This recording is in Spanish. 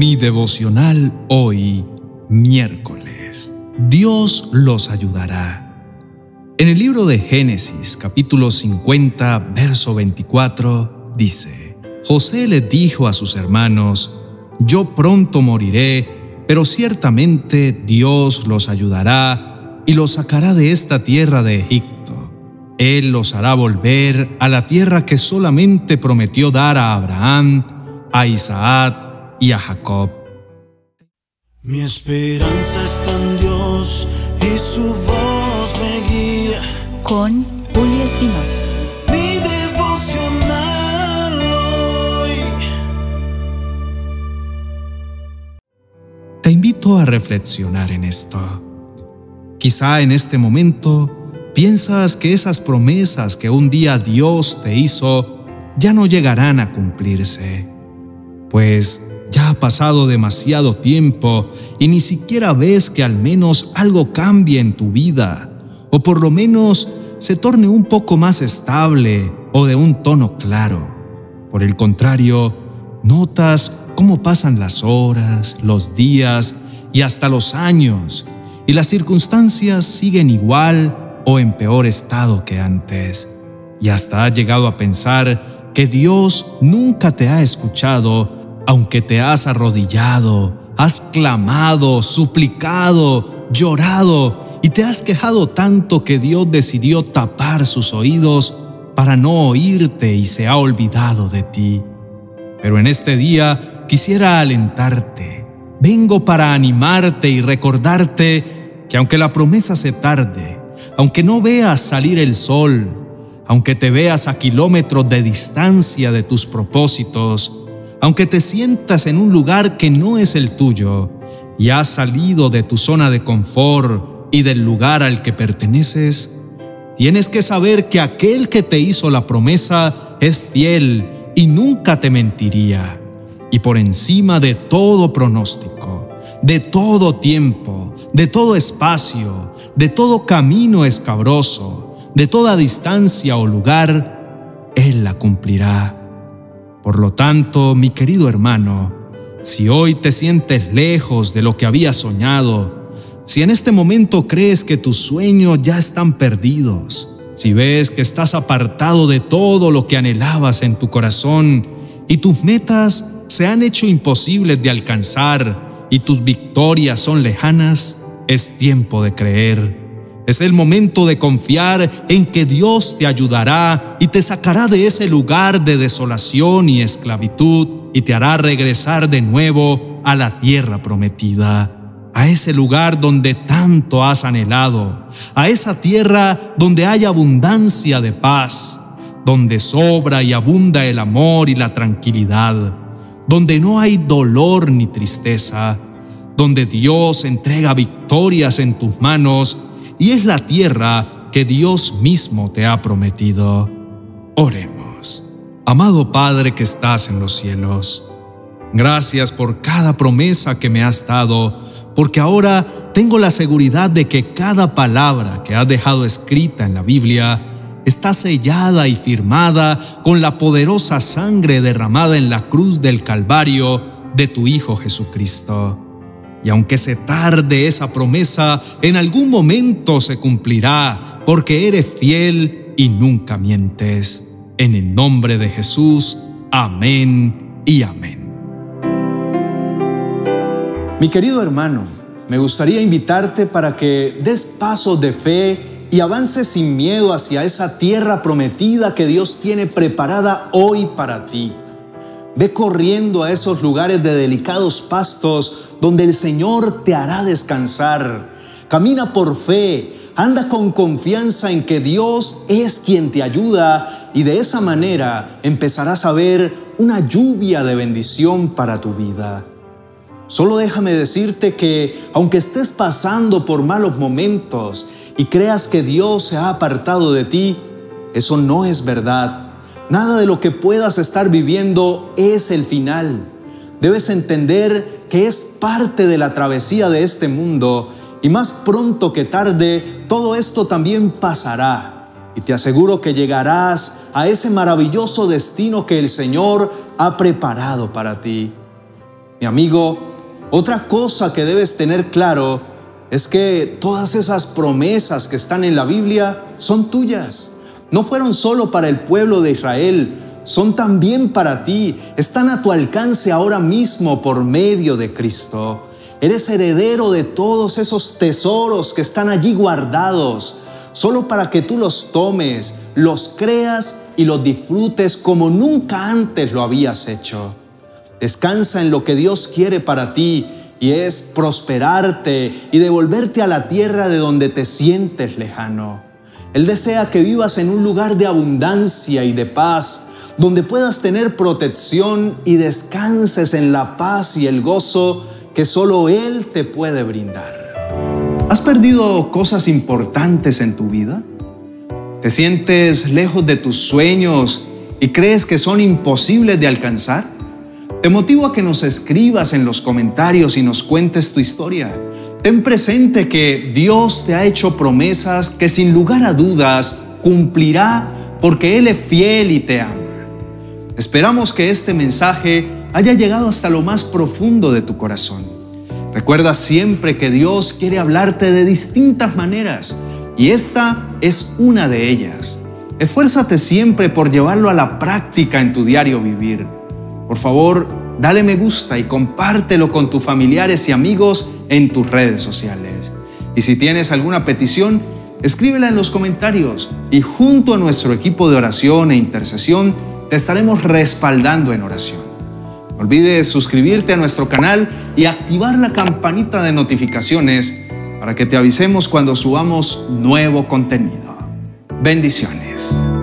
Mi devocional hoy, miércoles. Dios los ayudará. En el libro de Génesis, capítulo 50, verso 24, dice: José les dijo a sus hermanos: Yo pronto moriré, pero ciertamente Dios los ayudará y los sacará de esta tierra de Egipto. Él los hará volver a la tierra que solamente prometió dar a Abraham, a Isaac y a Jacob. Mi esperanza está en Dios y su voz me guía. Con Julio Espinosa. Mi devocional hoy. Te invito a reflexionar en esto. Quizá en este momento piensas que esas promesas que un día Dios te hizo ya no llegarán a cumplirse, pues ya ha pasado demasiado tiempo y ni siquiera ves que al menos algo cambie en tu vida, o por lo menos se torne un poco más estable o de un tono claro. Por el contrario, notas cómo pasan las horas, los días y hasta los años, y las circunstancias siguen igual o en peor estado que antes, y hasta has llegado a pensar que Dios nunca te ha escuchado, aunque te has arrodillado, has clamado, suplicado, llorado y te has quejado tanto que Dios decidió tapar sus oídos para no oírte y se ha olvidado de ti. Pero en este día quisiera alentarte. Vengo para animarte y recordarte que aunque la promesa se tarde, aunque no veas salir el sol, aunque te veas a kilómetros de distancia de tus propósitos, aunque te sientas en un lugar que no es el tuyo y has salido de tu zona de confort y del lugar al que perteneces, tienes que saber que aquel que te hizo la promesa es fiel y nunca te mentiría. Y por encima de todo pronóstico, de todo tiempo, de todo espacio, de todo camino escabroso, de toda distancia o lugar, Él la cumplirá. Por lo tanto, mi querido hermano, si hoy te sientes lejos de lo que habías soñado, si en este momento crees que tus sueños ya están perdidos, si ves que estás apartado de todo lo que anhelabas en tu corazón y tus metas se han hecho imposibles de alcanzar y tus victorias son lejanas, es tiempo de creer. Es el momento de confiar en que Dios te ayudará y te sacará de ese lugar de desolación y esclavitud y te hará regresar de nuevo a la tierra prometida, a ese lugar donde tanto has anhelado, a esa tierra donde hay abundancia de paz, donde sobra y abunda el amor y la tranquilidad, donde no hay dolor ni tristeza, donde Dios entrega victorias en tus manos y es la tierra que Dios mismo te ha prometido. Oremos. Amado Padre que estás en los cielos, gracias por cada promesa que me has dado, porque ahora tengo la seguridad de que cada palabra que has dejado escrita en la Biblia está sellada y firmada con la poderosa sangre derramada en la cruz del Calvario de tu Hijo Jesucristo. Y aunque se tarde esa promesa, en algún momento se cumplirá, porque eres fiel y nunca mientes. En el nombre de Jesús, amén y amén. Mi querido hermano, me gustaría invitarte para que des pasos de fe y avances sin miedo hacia esa tierra prometida que Dios tiene preparada hoy para ti. Ve corriendo a esos lugares de delicados pastos donde el Señor te hará descansar. Camina por fe, anda con confianza en que Dios es quien te ayuda y de esa manera empezarás a ver una lluvia de bendición para tu vida. Solo déjame decirte que aunque estés pasando por malos momentos y creas que Dios se ha apartado de ti, eso no es verdad. Nada de lo que puedas estar viviendo es el final. Debes entender que es parte de la travesía de este mundo y más pronto que tarde todo esto también pasará. Y te aseguro que llegarás a ese maravilloso destino que el Señor ha preparado para ti. Mi amigo, otra cosa que debes tener claro es que todas esas promesas que están en la Biblia son tuyas. No fueron solo para el pueblo de Israel, son también para ti. Están a tu alcance ahora mismo por medio de Cristo. Eres heredero de todos esos tesoros que están allí guardados, solo para que tú los tomes, los creas y los disfrutes como nunca antes lo habías hecho. Descansa en lo que Dios quiere para ti, y es prosperarte y devolverte a la tierra de donde te sientes lejano. Él desea que vivas en un lugar de abundancia y de paz, donde puedas tener protección y descanses en la paz y el gozo que solo Él te puede brindar. ¿Has perdido cosas importantes en tu vida? ¿Te sientes lejos de tus sueños y crees que son imposibles de alcanzar? Te motivo a que nos escribas en los comentarios y nos cuentes tu historia. Ten presente que Dios te ha hecho promesas que sin lugar a dudas cumplirá porque Él es fiel y te ama. Esperamos que este mensaje haya llegado hasta lo más profundo de tu corazón. Recuerda siempre que Dios quiere hablarte de distintas maneras y esta es una de ellas. Esfuérzate siempre por llevarlo a la práctica en tu diario vivir. Por favor, dale me gusta y compártelo con tus familiares y amigos en tus redes sociales. Y si tienes alguna petición, escríbela en los comentarios y junto a nuestro equipo de oración e intercesión te estaremos respaldando en oración. No olvides suscribirte a nuestro canal y activar la campanita de notificaciones para que te avisemos cuando subamos nuevo contenido. Bendiciones.